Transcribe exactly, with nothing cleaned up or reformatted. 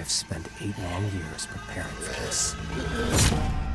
have spent eight long years preparing for this.